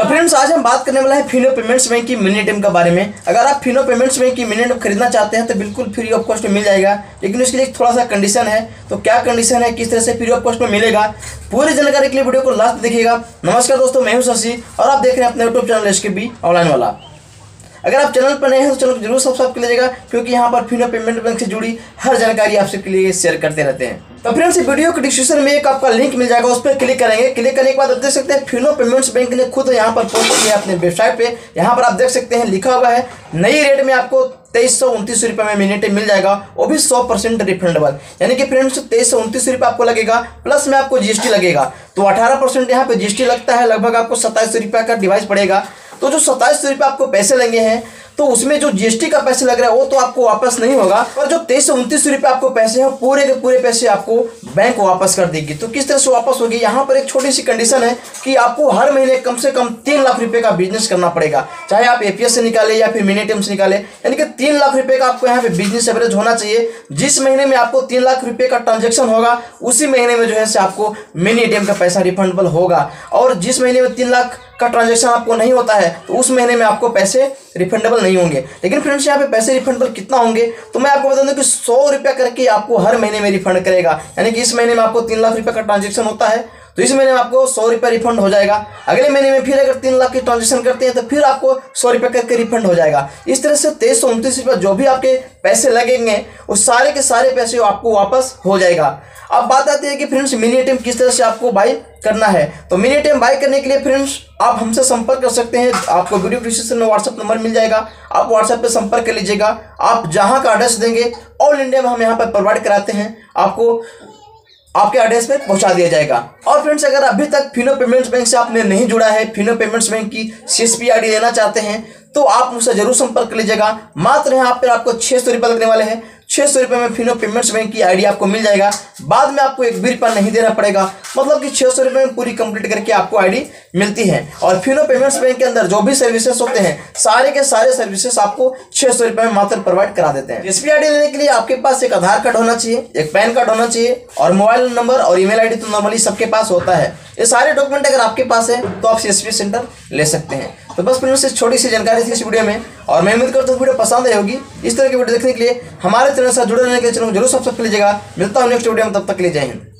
तो फ्रेंड्स आज हम बात करने वाला है फिनो पेमेंट्स बैंक की मिनी एटीएम के बारे में। अगर आप फिनो पेमेंट्स बैंक की मिनी एटीएम खरीदना चाहते हैं तो बिल्कुल फ्री ऑफ कॉस्ट में मिल जाएगा, लेकिन उसके लिए थोड़ा सा कंडीशन है। तो क्या कंडीशन है, किस तरह से फ्री ऑफ कॉस्ट में मिलेगा, पूरी जानकारी के लिए वीडियो को लास्ट देखिएगा। नमस्कार दोस्तों, मैं हूं शशि और आप देख रहे हैं अपने यूट्यूब चैनल SKB ऑनलाइन वाला। अगर आप चैनल पर नए हैं तो चैनल को जरूर सब्सक्राइब कर लीजिएगा, क्योंकि यहाँ पर फिनो पेमेंट बैंक से जुड़ी हर जानकारी आप सबके लिए शेयर करते रहते हैं। तो फ्रेंड्स वीडियो के डिस्क्रिप्शन में एक आपका लिंक मिल जाएगा, उस पर क्लिक करेंगे। क्लिक करने के बाद आप देख सकते हैं फिनो पेमेंट्स बैंक ने खुद यहाँ पर पोस्ट किया है अपने वेबसाइट पे। यहाँ पर आप देख सकते हैं लिखा हुआ है नई रेट में आपको 2329 रुपये में मिनी एटीएम मिल जाएगा, वो भी 100% रिफंडेबल। यानी कि फ्रेंड्स 2329 रुपये आपको लगेगा, प्लस में आपको GST लगेगा। तो 18% यहाँ पे GST लगता है, लगभग आपको 2700 रुपये का डिवाइस पड़ेगा। तो जो 2700 रुपये आपको पैसे लेंगे हैं, तो उसमें जो GST का पैसे लग रहा है वो तो आपको वापस नहीं होगा, और जो 2329 रुपये आपको पैसे हैं पूरे के पूरे पैसे आपको बैंक वापस कर देगी। तो किस तरह से वापस होगी, यहाँ पर एक छोटी सी कंडीशन है कि आपको हर महीने कम से कम 3 लाख रुपए का बिजनेस करना पड़ेगा, चाहे आप APS से निकाले या फिर मिनी एटीएम से निकाले। यानी कि 3 लाख रुपए का आपको यहाँ पे बिजनेस एवरेज होना चाहिए। जिस महीने में आपको 3 लाख रुपए का ट्रांजेक्शन होगा, उसी महीने में जो है आपको मिनी एटीएम का पैसा रिफंडेबल होगा। और जिस महीने में 3 लाख का ट्रांजैक्शन आपको नहीं होता है, तो उस महीने में आपको पैसे रिफंडेबल नहीं होंगे। लेकिन फ्रेंड्स यहाँ पे पैसे रिफंडेबल कितना होंगे, तो मैं आपको बता दूं कि 100 रुपया करके आपको हर महीने में रिफंड करेगा। यानी कि इस महीने में आपको 3 लाख रुपए का ट्रांजैक्शन होता है, तो इस महीने में आपको 100 रुपये रिफंड हो जाएगा। अगले महीने में फिर अगर 3 लाख की ट्रांजेक्शन करते हैं तो फिर आपको 100 रुपये करके रिफंड हो जाएगा। इस तरह से 2329 रुपये जो भी आपके पैसे लगेंगे, उस सारे के सारे पैसे आपको वापस हो जाएगा। अब बात आती है कि फ्रेंड्स मिनी एटीएम किस तरह से आपको बाई करना है। तो मिनी एटीएम बाई करने के लिए फ्रेंड्स आप हमसे संपर्क कर सकते हैं। आपको वीडियो डिस्क्रिप्शन में व्हाट्सएप नंबर मिल जाएगा, आप व्हाट्सएप पे संपर्क कर लीजिएगा। आप जहां का एड्रेस देंगे ऑल इंडिया में हम यहाँ पर प्रोवाइड कराते हैं, आपको आपके एड्रेस पे पहुंचा दिया जाएगा। और फ्रेंड्स अगर अभी तक फिनो पेमेंट्स बैंक से आपने नहीं जुड़ा है, फिनो पेमेंट्स बैंक की CSP ID लेना चाहते हैं, तो आप मुझसे जरूर संपर्क कर लीजिएगा। मात्र यहाँ पर आपको 600 रुपये लगने वाले हैं। 600 रुपये में फिनो पेमेंट्स बैंक की ID आपको मिल जाएगा। बाद में आपको एक भी रुपया नहीं देना पड़ेगा, मतलब कि 600 रुपये में पूरी कंप्लीट करके आपको ID मिलती है। और फिनो पेमेंट्स बैंक के अंदर जो भी सर्विसेज होते हैं, सारे के सारे सर्विसेज आपको 600 रुपये में मात्र प्रोवाइड करा देते हैं। SPI ID लेने के लिए आपके पास एक आधार कार्ड होना चाहिए, एक पैन कार्ड होना चाहिए, और मोबाइल नंबर और ईमेल ID तो नॉर्मली सबके पास होता है। ये सारे डॉक्यूमेंट अगर आपके पास है तो आप CSP सेंटर ले सकते हैं। तो बस फ्रेंड्स इस छोटी सी जानकारी थी इस वीडियो में, और मैं उम्मीद करता हूँ वीडियो पसंद आई होगी। इस तरह की वीडियो देखने के लिए हमारे चैनल से जुड़े रहने के लिए चैनल को जरूर सब्सक्राइब कर लीजिएगा। मिलता हूँ नेक्स्ट वीडियो में, तब तक के लिए जय हिंद।